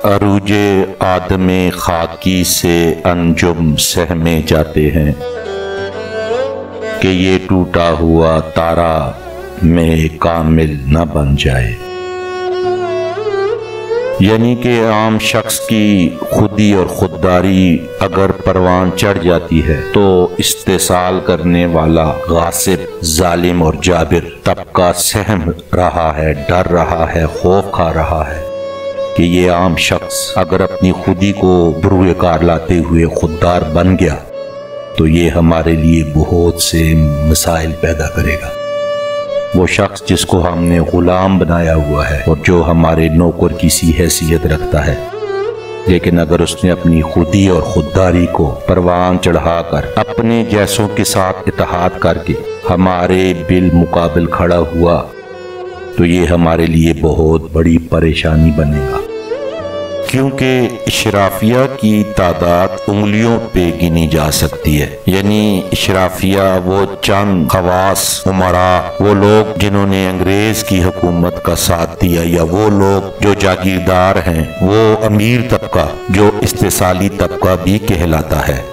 عروج آدم خاکی سے انجم سہمے جاتے ہیں کہ یہ ٹوٹا ہوا تارا میں کامل نہ بن جائے۔ یعنی کہ عام شخص کی خودی اور خودداری اگر پروان چڑھ جاتی ہے تو استحصال کرنے والا غاصب، ظالم اور جابر طبقہ سہم رہا ہے، ڈر رہا ہے، خوف کھا رہا ہے کہ یہ عام شخص اگر اپنی خودی کو بروئے کار لاتے ہوئے خوددار بن گیا تو یہ ہمارے لیے بہت سے مسائل پیدا کرے گا۔ وہ شخص جس کو ہم نے غلام بنایا ہوا ہے اور جو ہمارے نوکر کی سی حیثیت رکھتا ہے، لیکن اگر اس نے اپنی خودی اور خودداری کو پروان چڑھا کر اپنے جیسوں کے ساتھ اتحاد کر کے ہمارے بالمقابل کھڑا ہوا تو یہ ہمارے لیے بہت بڑی پریشانی بنے گا، کیونکہ اشرافیہ کی تعداد انگلیوں پہ گنی جا سکتی ہے۔ یعنی اشرافیہ وہ چند خواص، امراء، وہ لوگ جنہوں نے انگریز کی حکومت کا ساتھ دیا، یا وہ لوگ جو جاگیردار ہیں، وہ امیر طبقہ جو استحصالی طبقہ بھی کہلاتا ہے،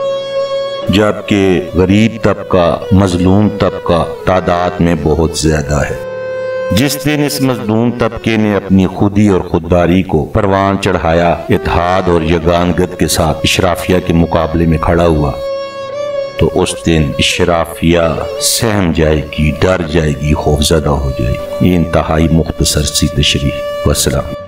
جبکہ غریب طبقہ، مظلوم طبقہ تعداد میں بہت زیادہ ہے۔ جس دن اس مظلوم طبقے نے اپنی خودی اور خودداری کو پروان چڑھایا، اتحاد اور یگانگت کے ساتھ اشرافیہ کے مقابلے میں کھڑا ہوا، تو اس دن اشرافیہ سہم جائے گی، ڈر جائے گی، خوفزدہ ہو جائے گی۔ یہ انتہائی مختصر سی تشریح۔ والسلام۔